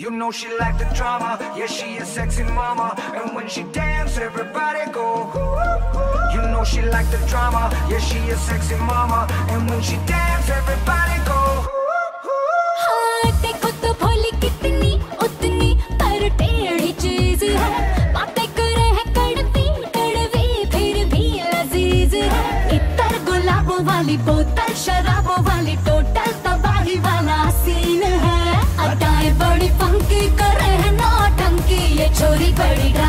You know she like the drama, yeah she a sexy mama. And when she dance, everybody go. You know she like the drama, yeah she a sexy mama. And when she dance, everybody go. हाँ देखो तो भोली कितनी उतनी पर टेढ़ी चीज है, बातें करे है कड़वी कड़वी फिर भी लजीज है। इतर गुलाबों वाली बोतल शराबों वाली टोटल तबाही वाला सीन है। अदाएं बड़ी फंकी करे है नौटंकी, ये छोरी बड़ी